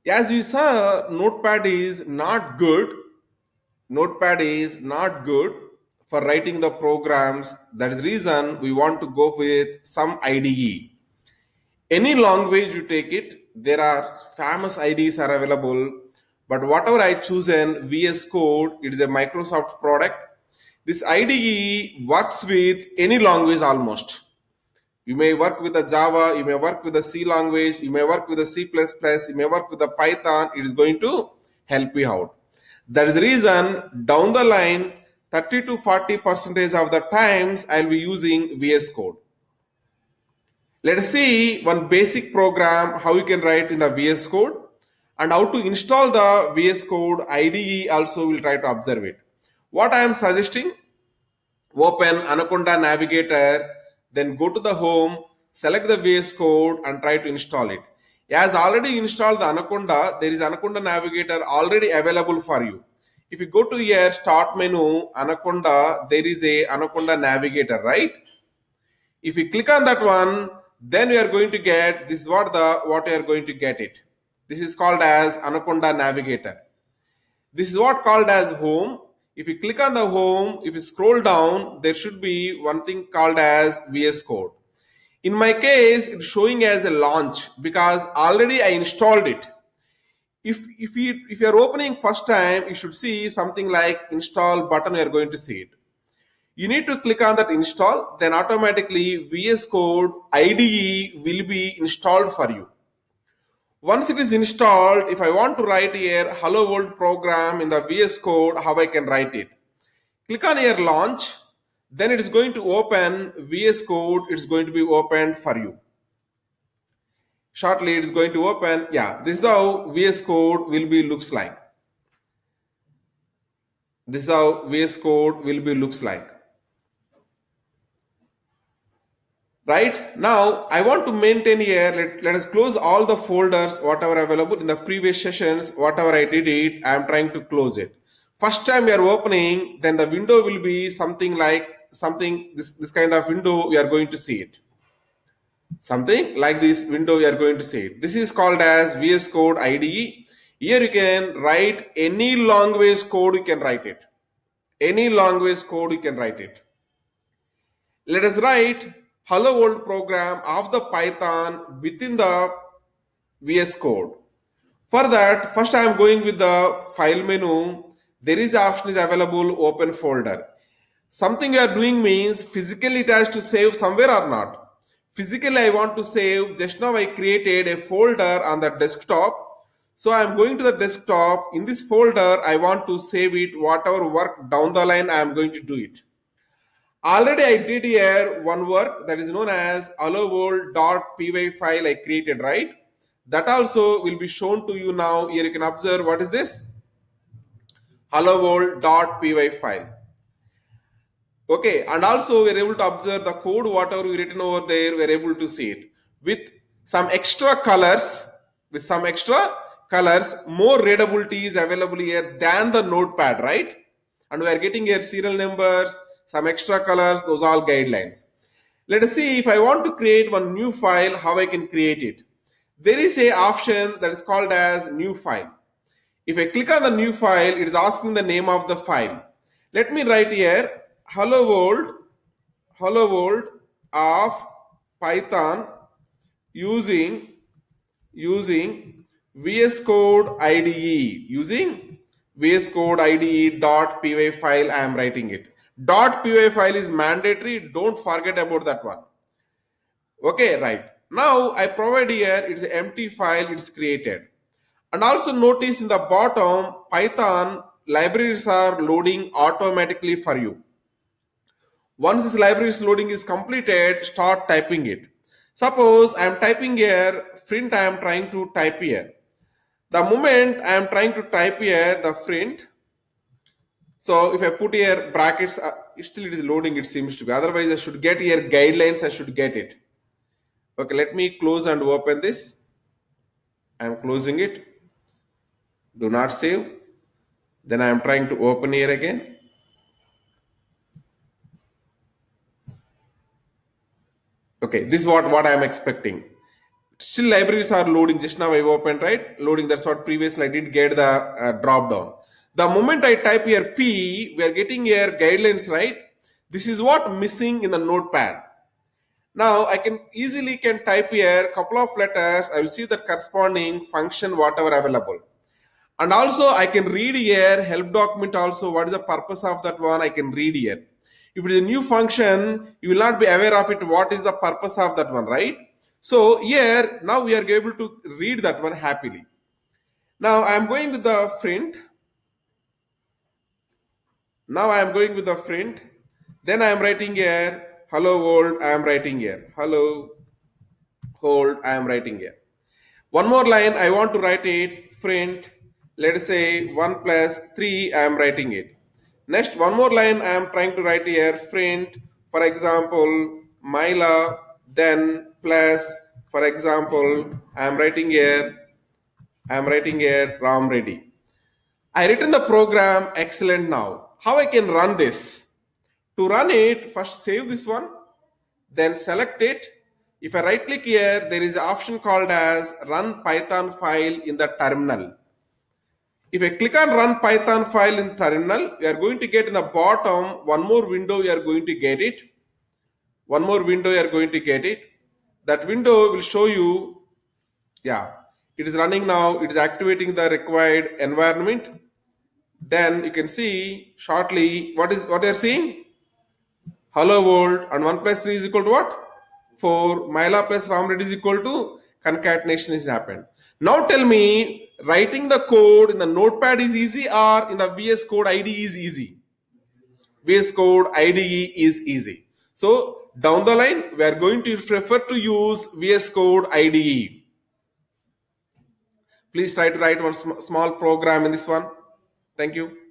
As you saw, Notepad is not good. Notepad is not good for writing the programs. That is the reason we want to go with some IDE. Any language you take it, there are famous IDEs are available. But whatever I chosen, VS Code, it is a Microsoft product. This IDE works with any language almost. You may work with the Java, you may work with the C language, you may work with the C++, you may work with the Python. It is going to help you out. That is the reason down the line, 30 to 40% of the times I'll be using VS Code. Let us see one basic program how you can write in the VS Code and how to install the VS Code IDE also will try to observe it. What I am suggesting, open Anaconda Navigator, then go to the home, select the VS Code and try to install it. As already installed the Anaconda, there is Anaconda Navigator already available for you. If you go to your start menu, Anaconda, there is a Anaconda Navigator, right? If you click on that one, then we are going to get, this is what we are going to get it. This is called as Anaconda Navigator. This is what called as home. If you click on the home, if you scroll down, there should be one thing called as VS Code. In my case, it's showing as a launch because already I installed it. If you are opening first time, you should see something like install button, you are going to see it. You need to click on that install, then automatically VS Code IDE will be installed for you. Once it is installed, if I want to write here hello world program in the VS Code, how I can write it? Click on here launch, then it is going to open VS Code, it's going to be opened for you. Shortly it is going to open. Yeah, this is how VS Code will be looks like. This is how VS Code will be looks like. Right now, I want to maintain here. Let us close all the folders, whatever available in the previous sessions, whatever I did it, I am trying to close it. First time we are opening, then the window will be something like this kind of window. We are going to see it. Something like this window we are going to see it. This is called as VS Code IDE. Here you can write any language code, you can write it. Any language code, you can write it. Let us write hello world program of the Python within the VS Code. For that, first I am going with the file menu. There is option is available, open folder. Something you are doing means physically it has to save somewhere or not. Physically I want to save. Just now I created a folder on the desktop. So I am going to the desktop. In this folder I want to save it. Whatever work down the line I am going to do it. Already I did here one work that is known as hello world.py file I created, right? That also will be shown to you now. Here you can observe what is this? Hello world.py file. Okay, and also we are able to observe the code, whatever we written over there, we are able to see it with some extra colors. More readability is available here than the Notepad, right? And we are getting here serial numbers, some extra colors, those are all guidelines. Let us see if I want to create one new file, how I can create it. There is a option that is called as new file. If I click on the new file, it is asking the name of the file. Let me write here hello world of Python using VS Code IDE. Using VS Code IDE.py file I am writing it. .py file is mandatory, don't forget about that one. Okay, right. Now I provide here, it's an empty file, it's created. And also notice in the bottom, Python libraries are loading automatically for you. Once this library's loading is completed, start typing it. Suppose I am typing here, print I am trying to type here. The moment I am trying to type here, the print, so if I put here brackets, still it is loading, it seems to be. Otherwise I should get here guidelines, I should get it. Okay, let me close and open this. I am closing it. Do not save. Then I am trying to open here again. Okay, this is what I am expecting. Still libraries are loading. Just now I opened, right? Loading, that's what previously I did get the drop down. The moment I type here P, we are getting here guidelines, right? This is what missing in the notepad. Now I can easily type here couple of letters. I will see the corresponding function whatever available. And also I can read here help document also what is the purpose of that one. I can read here. If it is a new function, you will not be aware of it. What is the purpose of that one, right? So here now we are able to read that one happily. Now I am going with the print. Now I am going with the print. Then I am writing here hello world. I am writing here hello world. I am writing here. One more line I want to write it print. Let us say 1 plus 3. I am writing it. Next, one more line I am trying to write here print. For example, Myla. Then plus. For example, I am writing here Ram Reddy. I written the program excellent. Now how I can run this? To run it, first save this one, then select it. If I right click here, there is an option called as run Python file in the terminal. If I click on run Python file in terminal, we are going to get in the bottom one more window. You are going to get it. One more window you are going to get it. That window will show you, yeah, it is running now. It is activating the required environment. Then you can see shortly what you are seeing. Hello world, and 1 plus 3 is equal to what? 4. Myla plus Ram Reddy is equal to concatenation is happened. Now tell me, writing the code in the notepad is easy or in the VS Code IDE is easy? VS Code IDE is easy. So down the line, we are going to prefer to use VS Code IDE. Please try to write one small program in this one. Thank you.